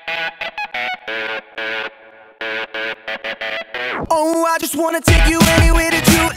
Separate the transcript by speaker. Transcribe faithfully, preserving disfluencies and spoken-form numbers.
Speaker 1: Oh, I just wanna take you anywhere that you